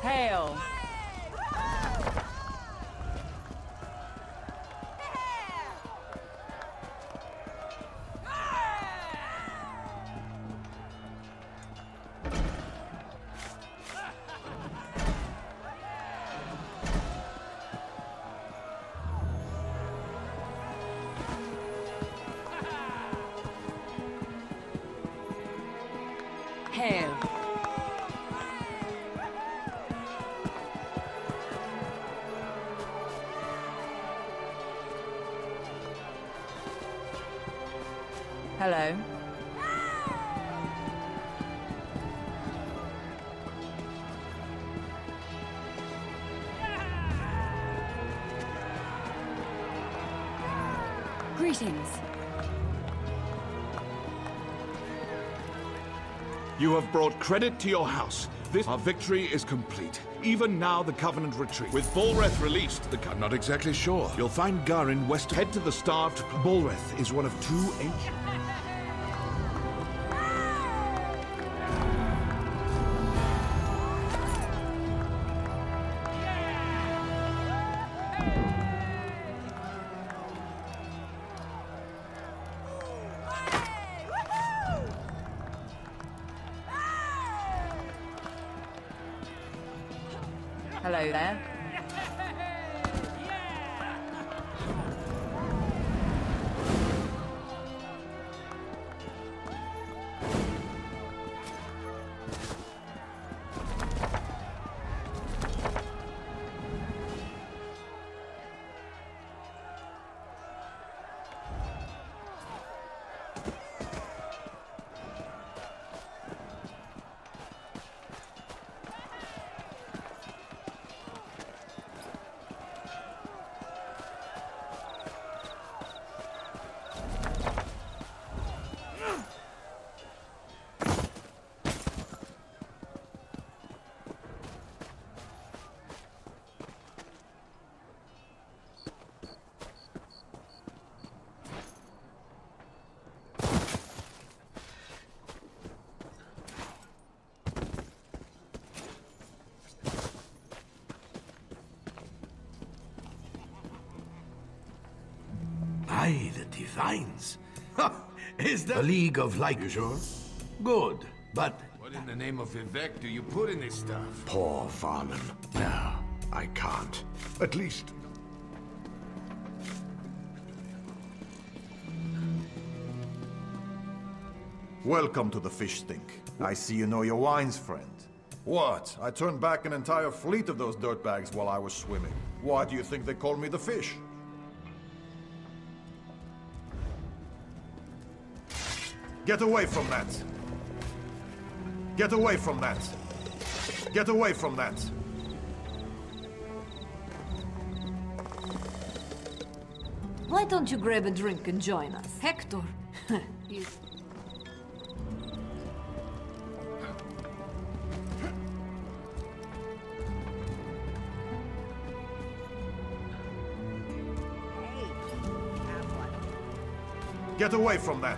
Hail! Hail! Hello. Greetings. You have brought credit to your house. Our victory is complete. Even now, the Covenant retreat. With Bolreth released, I'm not exactly sure. You'll find Garin west. Head to the Starved. Bolreth is one of two ancient... Hello there. Aye, the Divines. Is that a League of Light? You sure? Good, but... What in the name of Vivek do you put in this stuff? Poor Varman. No, I can't. At least... Welcome to the Fish Stink. I see you know your wines, friend. What? I turned back an entire fleet of those dirtbags while I was swimming. Why do you think they called me the Fish? Get away from that! Get away from that! Get away from that! Why don't you grab a drink and join us? Hector! You... Get away from that!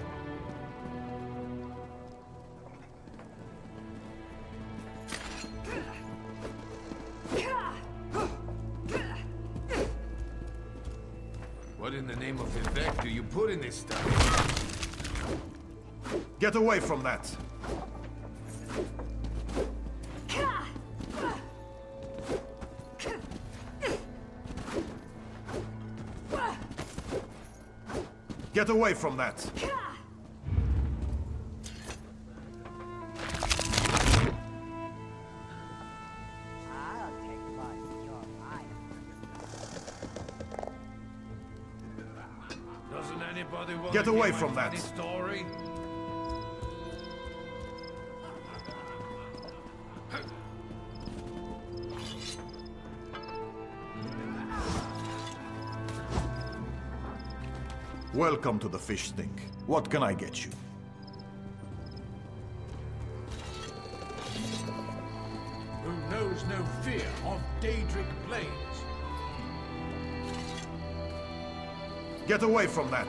What in the name of Vivek do you put in this stuff? Get away from that! Get away from that! Doesn't anybody want Get to away hear from my that. funny story? Welcome to the Fish Stink. What can I get you? Who knows no fear of Daedric Plains? Get away from that!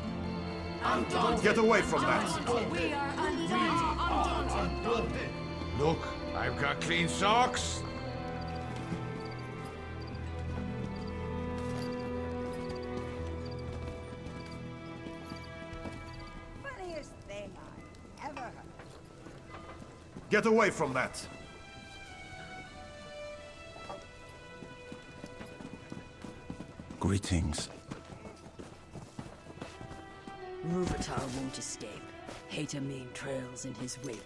Undaunted. Get away from that! We are undaunted. Undaunted. Look, I've got clean socks. Funniest thing I ever heard. Get away from that! Greetings. Ruvatar won't escape. Hater Main trails in his wake.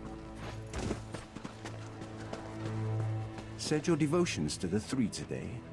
Said your devotions to the Three today.